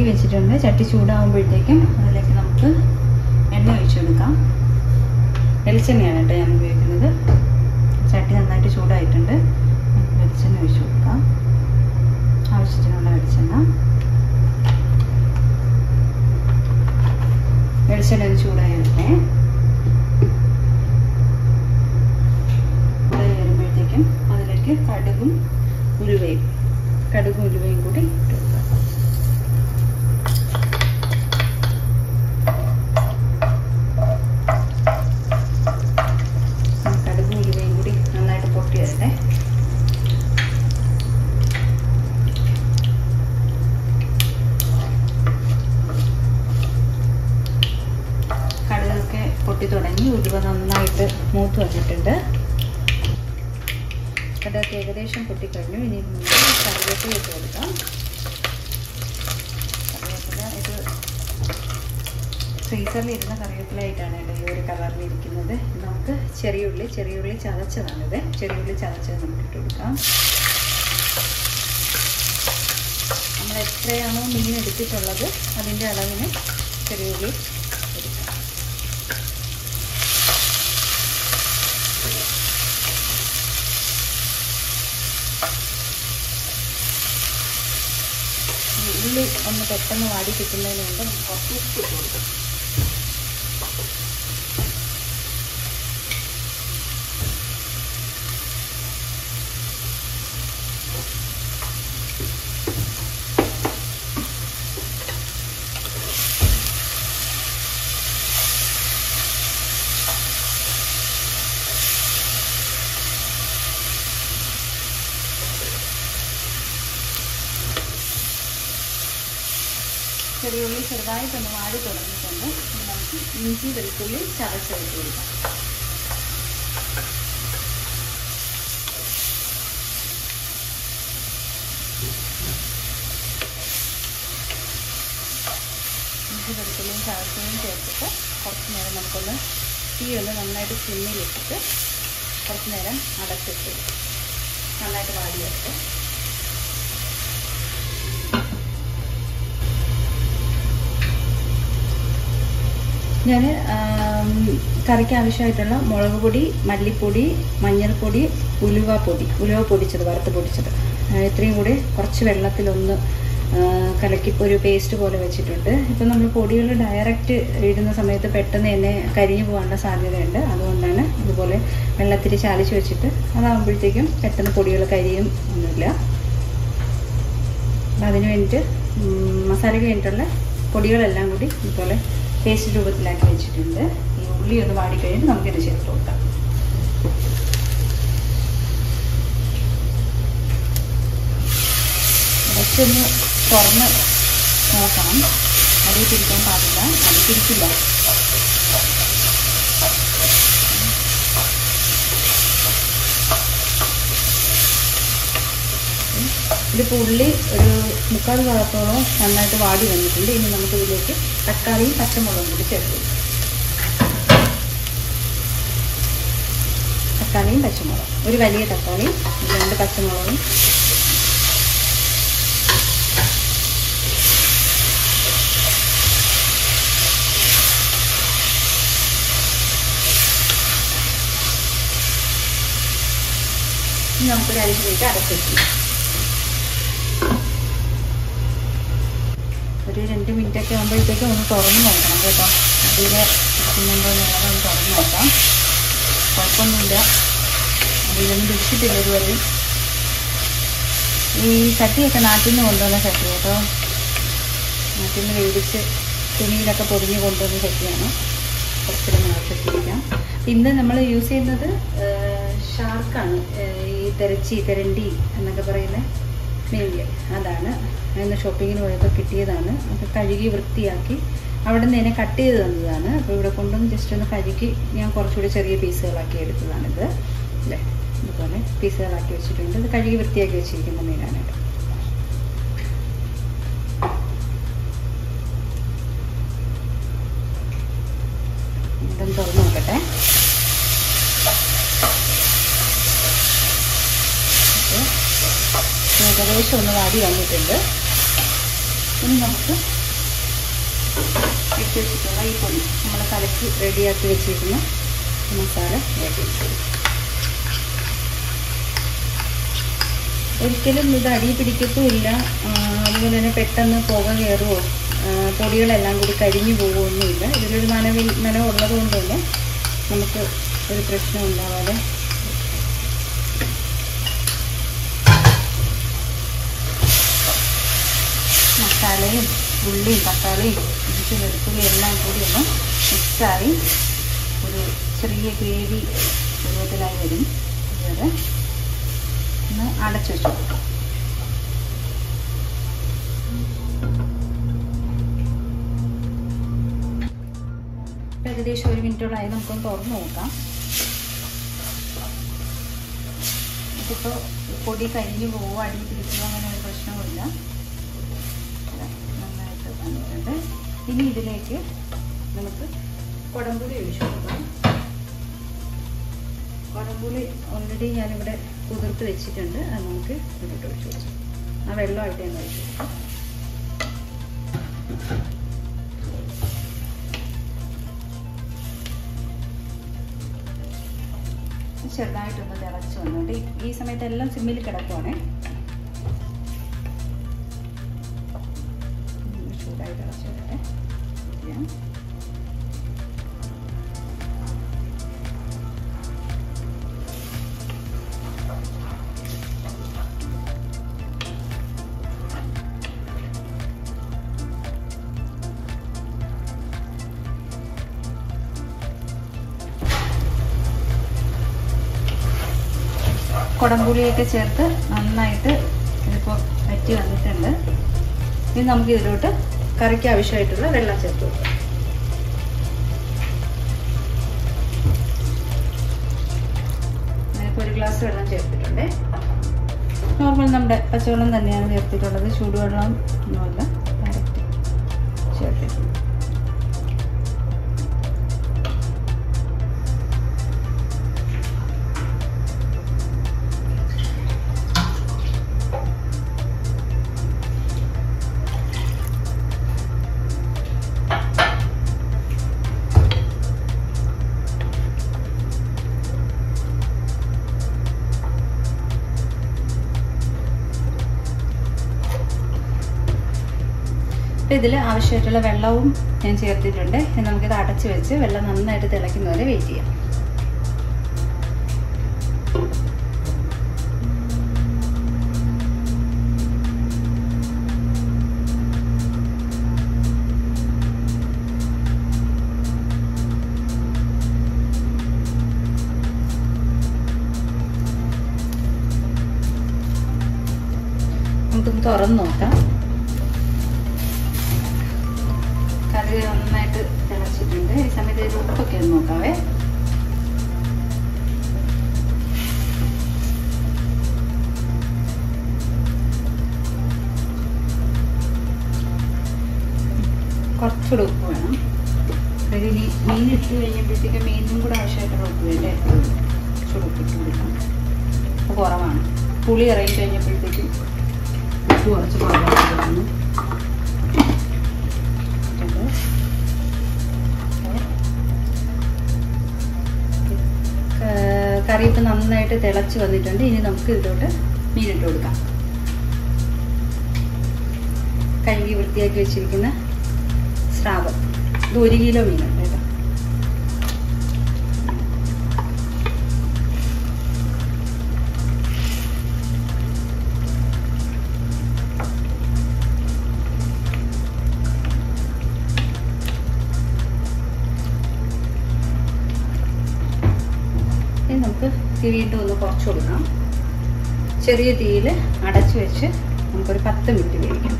ചട്ടി വെച്ചിട്ടുണ്ട്. ചട്ടി ചൂടാകുമ്പോഴത്തേക്കും അതിലേക്ക് നമുക്ക് എണ്ണ ഒഴിച്ചെടുക്കാം. വെളിച്ചെണ്ണയാണ് കേട്ടോ ഞാൻ ഉപയോഗിക്കുന്നത്. ചട്ടി നന്നായിട്ട് ചൂടായിട്ടുണ്ട്. വെളിച്ചെണ്ണ ഒഴിച്ചു കൊടുക്കാം. ആവശ്യത്തിനുള്ള വെളിച്ചെണ്ണ ഒന്ന് ചൂടായി വരട്ടെ. ചൂടായി വരുമ്പോഴത്തേക്കും അതിലേക്ക് കടുകും ഉലുവയും കൂടി ഇട്ട് കൊടുക്കാം. കടുകും ഉലുവയും കൂടി നന്നായിട്ട് പൊട്ടി വരട്ടെ. കടുകൊക്കെ പൊട്ടി തുടങ്ങി. ഉലുവ നന്നായിട്ട് മൂത്ത് വന്നിട്ടുണ്ട്. കടുകൊക്കെ ഏകദേശം പൊട്ടിക്കഴിഞ്ഞു. ഇനി കറിവേപ്പില ഇട്ട് കൊടുക്കാം. കറിവേപ്പില ഇത് ഫ്രീസറിലിരുന്ന കറിവേപ്പിലായിട്ടാണ് കേട്ടോ ഈ ഒരു കളറിലിരിക്കുന്നത്. നമുക്ക് ചെറിയുള്ളി ചതച്ചതാണിത്. ചെറിയുള്ളി ചതച്ചത് നമുക്ക് ഇട്ട് കൊടുക്കാം. നമ്മൾ എത്രയാണോ മീൻ എടുത്തിട്ടുള്ളത് അതിൻ്റെ അളവിന് ചെറിയുള്ളി എടുക്കാം. ഉള്ളി ഒന്ന് പെട്ടെന്ന് വാടി കിട്ടുന്നതിന് മുമ്പ് നമുക്ക് കുറച്ച് ഉപ്പ് ഇട്ട് കൊടുക്കും. ചെറിയുള്ളി ചെറുതായിട്ടൊന്ന് വാടി തുടങ്ങിയിട്ടുണ്ട്. നമുക്ക് ഇഞ്ചി വെളുത്തുള്ളി ചതച്ചെടുത്ത് കൊടുക്കാം. ഇഞ്ചി വെളുത്തുള്ളിയും ചതച്ചതും ചേർത്തിട്ട് കുറച്ച് നേരം നമുക്കൊന്ന് തീയൊന്ന് നന്നായിട്ട് സിമ്മിലിട്ടിട്ട് കുറച്ച് നേരം അടച്ചിട്ട് നന്നായിട്ട് വാടി വെച്ച് ഞാൻ കറിക്ക് ആവശ്യമായിട്ടുള്ള മുളക് പൊടി, മല്ലിപ്പൊടി, മഞ്ഞൾപ്പൊടി, ഉലുവ പൊടിച്ചത്, വറുത്ത് പൊടിച്ചത്, ഇത്രയും കൂടി കുറച്ച് വെള്ളത്തിലൊന്ന് കലക്കി ഒരു പേസ്റ്റ് പോലെ വെച്ചിട്ടുണ്ട്. ഇപ്പം നമ്മൾ പൊടികൾ ഡയറക്റ്റ് ഇടുന്ന സമയത്ത് പെട്ടെന്ന് തന്നെ കരിഞ്ഞു പോകാനുള്ള സാധ്യതയുണ്ട്. അതുകൊണ്ടാണ് ഇതുപോലെ വെള്ളത്തിൽ ചാലിച്ച് വെച്ചിട്ട് അതാകുമ്പോഴത്തേക്കും പെട്ടെന്ന് പൊടികൾ കരിയും ഒന്നുമില്ല. അപ്പം അതിന് വേണ്ടിയിട്ട് മസാലയ്ക്ക് വേണ്ടിയിട്ടുള്ള പൊടികളെല്ലാം കൂടി ഇതുപോലെ പേസ്റ്റ് രൂപത്തിലാക്കി വെച്ചിട്ടുണ്ട്. ഈ ഉള്ളി ഒന്ന് വാടിക്കഴിഞ്ഞിട്ട് നമുക്കിത് ചേർത്ത് കൊടുക്കാം. കുറച്ചൊന്ന് തുറന്ന് നോക്കണം. അടിയിൽ പിടിക്കാൻ പാടില്ല. അത് പിടിക്കില്ല. ഇതിപ്പോൾ ഉള്ളി ഒരു 3/4 ഭാഗത്തോളം നന്നായിട്ട് വാടി വന്നിട്ടുണ്ട്. ഇനി നമുക്കിതിലേക്ക് തക്കാളിയും പച്ചമുളകും കൂടി ചേർത്ത് കൊടുക്കാം. തക്കാളിയും പച്ചമുളകും, ഒരു വലിയ തക്കാളിയും 2 പച്ചമുളകും നമുക്കൊരു അരിച്ചിലേക്ക് അടച്ചിട്ടുണ്ട്. ഒരു 2 മിനിറ്റൊക്കെ ആകുമ്പോഴത്തേക്കും ഒന്ന് തുറന്ന് നോക്കണം കേട്ടോ. അതിൽ ഇരിക്കുന്നുണ്ടോ ഒന്ന് തുറന്ന് നോക്കാം. കുഴപ്പമൊന്നുമില്ല. അതിലൊന്നും പിടിച്ചിട്ടില്ല ഇതുവരെയും. ഈ ചട്ടിയൊക്കെ നാട്ടിൽ നിന്ന് കൊണ്ടുവന്ന ചട്ടി കേട്ടോ. നാട്ടിൽ നിന്ന് വേവിച്ച് തുണിയിലൊക്കെ പൊതിഞ്ഞ് കൊണ്ടുവന്ന ചട്ടിയാണ്. കുറച്ചൊരു ചട്ടിയിരിക്കാം. ഇന്ന് നമ്മൾ യൂസ് ചെയ്യുന്നത് ഷാർക്കാണ്. ഈ തെരണ്ടി എന്നൊക്കെ പറയുന്ന മീനില്ലേ, അതാണ്. ഇന്ന് ഷോപ്പിങ്ങിന് പോയപ്പോൾ കിട്ടിയതാണ്. അപ്പോൾ കഴുകി വൃത്തിയാക്കി അവിടെ നിന്ന് തന്നെ കട്ട് ചെയ്ത് തന്നതാണ്. അപ്പോൾ ഇവിടെ കൊണ്ടുവന്ന് ജസ്റ്റ് ഒന്ന് കഴുകി ഞാൻ കുറച്ചുകൂടി ചെറിയ പീസുകളാക്കി എടുത്തതാണിത്. അല്ലേ, ഇതുപോലെ പീസുകളാക്കി വെച്ചിട്ടുണ്ട്. ഇത് കഴുകി വൃത്തിയാക്കി വെച്ചിരിക്കുന്ന മീനാണ്. ഇതൊന്ന് തുറന്ന് നോക്കട്ടെ. ഏകദേശം ഒന്ന് വാടി വന്നിട്ടുണ്ട്. ഇനി നമുക്ക് എടുത്ത് വെച്ചിട്ടുള്ള ഈ പൊടി നമ്മൾ കലക്കി റെഡിയാക്കി വെച്ചിരിക്കുന്ന മസാല ഇട്ട് ഒരിക്കലും ഇത് അടി പിടിക്കത്തുമില്ല. അതുപോലെ തന്നെ പെട്ടെന്ന് പുക കയറുമോ പൊടികളെല്ലാം കൂടി കരിഞ്ഞു പോകുമൊന്നുമില്ല. ഇതിലൊരു നനവുള്ളത് കൊണ്ട് തന്നെ നമുക്ക് ഒരു പ്രശ്നം ഉണ്ടാവാതെ മസാലയും ഉള്ളിയും തക്കാളിയും ഇഞ്ചി വെളുത്തുള്ളി എല്ലാം കൂടി ഒന്ന് മിക്സായി ഒരു ചെറിയ ഗ്രേവി രൂപത്തിലായി വരും. അതുവരെ ഒന്ന് അടച്ചു വെച്ചു കൊടുക്കാം. ഏകദേശം 1 മിനിറ്റോളായി. നമുക്കൊന്ന് തുറന്ന് നോക്കാം. ഇതിപ്പോൾ പൊടി കരിഞ്ഞു പോവുക അടി പിടിക്കുക അങ്ങനെ ഒരു പ്രശ്നമില്ല. നന്നായിട്ട് വന്നിട്ടുണ്ട്. ഇനി ഇതിലേക്ക് നമുക്ക് കുടംപുളി ഒഴിച്ചു കൊടുക്കാം. കുടംപുളി ഓൾറെഡി ഞാനിവിടെ കുതിർത്ത് വെച്ചിട്ടുണ്ട്. അത് നമുക്ക് ഇതിലോട്ട് ഒഴിച്ചു കൊടുക്കാം. ആ വെള്ളമായിട്ട് ഞാൻ ഒഴിച്ചു കൊടുക്കാം. ചെറുതായിട്ടൊന്ന് തിളച്ച് വന്നിട്ട് ഈ സമയത്ത് എല്ലാം സിമ്മിൽ കിടക്കുവാണേ. ചൂടായി തിളച്ച് വരട്ടെ. കുടംപുളിയൊക്കെ ചേർത്ത് നന്നായിട്ട് ഇതിപ്പോൾ വറ്റി വന്നിട്ടുണ്ട്. ഇനി നമുക്ക് ഇതിലോട്ട് കറിക്ക് ആവശ്യമായിട്ടുള്ള വെള്ളം ചേർത്ത് കൊടുക്കാം. ഞാനിപ്പോൾ 1 ഗ്ലാസ് വെള്ളം ചേർത്തിട്ടുണ്ട്. നോർമൽ നമ്മുടെ പച്ചവെള്ളം തന്നെയാണ് ചേർത്തിട്ടുള്ളത്. ചൂടുവെള്ളം ഒന്നുമല്ല, ഡയറക്റ്റ് ചേർത്തിട്ടുണ്ട്. ഇതിൽ ആവശ്യമായിട്ടുള്ള വെള്ളവും ഞാൻ ചേർത്തിട്ടുണ്ട്. നമുക്കിത് അടച്ചു വെച്ച് വെള്ളം നന്നായിട്ട് തിളയ്ക്കുന്നവരെ വെയിറ്റ് ചെയ്യാം. നമുക്കൊന്ന് തുറന്ന് നോക്കാം. കറി നന്നായിട്ട് തിളച്ചിട്ടുണ്ട്. ഈ സമയത്ത് ഇത് ഉപ്പൊക്കെ ഒന്ന് നോക്കാവേ. കുറച്ചുകൂടെ ഉപ്പ് വേണം. ഇനി മീൻ ഇട്ട് കഴിഞ്ഞപ്പോഴത്തേക്ക് മീനും കൂടെ ആവശ്യമായിട്ടുള്ള ഉപ്പ് വേണ്ടേ. കുറച്ചുകൂടെ ഉപ്പിട്ട് കൊടുക്കാം. ഉപ്പ് കുറവാണ്. പുളി ഇറങ്ങി കഴിഞ്ഞപ്പോഴത്തേക്കും ഉപ്പ് കുറച്ച് കുറവാണ്. കറി ഇപ്പം നന്നായിട്ട് തിളച്ച് വന്നിട്ടുണ്ട്. ഇനി നമുക്ക് ഇതിലോട്ട് മീനിട്ട് കൊടുക്കാം. കഴുകി വൃത്തിയാക്കി വെച്ചിരിക്കുന്ന സ്രാവ്. ഇത് 1 കിലോ മീനുണ്ട് കേട്ടോ. നമുക്ക് വീണ്ടും ഒന്ന് കുറച്ച് കൊടുക്കാം. ചെറിയ തീയിൽ അടച്ചു വെച്ച് നമുക്കൊരു 10 മിനിറ്റ് വേവിക്കാം.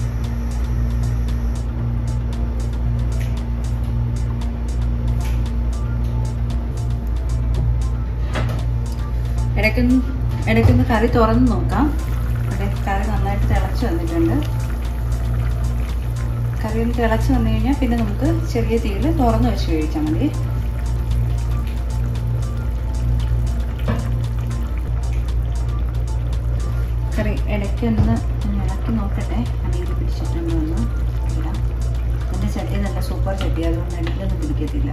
ഇടയ്ക്കൊന്ന് കറി തുറന്ന് നോക്കാം. കറി നന്നായിട്ട് തിളച്ച് വന്നിട്ടുണ്ട്. കറി ഒന്ന് തിളച്ച് വന്നു കഴിഞ്ഞാൽ പിന്നെ നമുക്ക് ചെറിയ തീയിൽ തുറന്ന് വെച്ച് വേവിച്ചാൽ മതി. കറി ഇടയ്ക്കൊന്ന് ഇളക്കി നോക്കട്ടെ. അടിയിൽ പിടിച്ചിട്ടുണ്ടോ എന്ന് ഇടാം. അതിൻ്റെ ചട്ടി നല്ല സൂപ്പർ ചട്ടി, അതുകൊണ്ട് അടിയിലൊന്നും പിടിക്കത്തില്ല.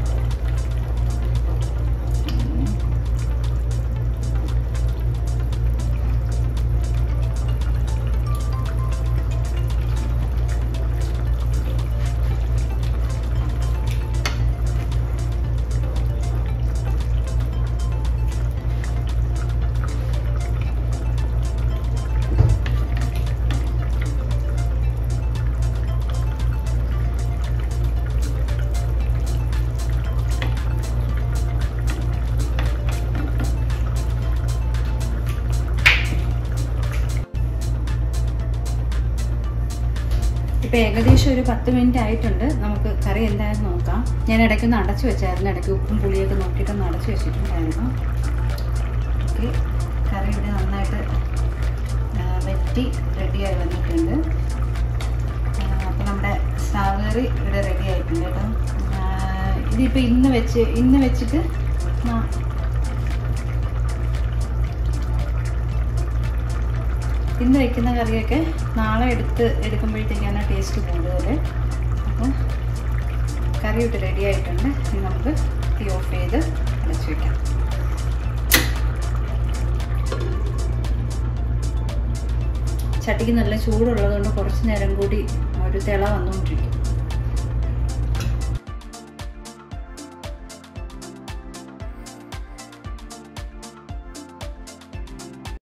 ഇപ്പോൾ ഏകദേശം ഒരു 10 മിനിറ്റ് ആയിട്ടുണ്ട്. നമുക്ക് കറി എന്തായാലും നോക്കാം. ഞാൻ ഇടയ്ക്കൊന്ന് അടച്ചു വെച്ചായിരുന്നു, ഇടയ്ക്ക് ഉപ്പും പുളിയൊക്കെ നോക്കിയിട്ടൊന്ന് അടച്ചു വെച്ചിട്ടുണ്ടായിരുന്നു. ഓക്കെ, കറി ഇവിടെ നന്നായിട്ട് വെറ്റി റെഡിയായി വന്നിട്ടുണ്ട്. അപ്പോൾ നമ്മുടെ സ്രാവ് കറി ഇവിടെ റെഡി ആയിട്ടുണ്ട് കേട്ടോ. ഇതിപ്പോൾ ഇന്ന് വെച്ചിട്ട് ഇന്ന് വയ്ക്കുന്ന കറിയൊക്കെ നാളെ എടുക്കുമ്പോഴത്തേക്കാണ് ടേസ്റ്റ് കൂടുതൽ. അപ്പോൾ കറി ഇട്ട് റെഡി ആയിട്ടുണ്ട്. ഇനി നമുക്ക് തീ ഓഫ് ചെയ്ത് അടച്ചു വയ്ക്കാം. ചട്ടിക്ക് നല്ല ചൂടുള്ളതുകൊണ്ട് കുറച്ച് നേരം കൂടി ഒരു തിള വന്നുകൊണ്ടിരിക്കും.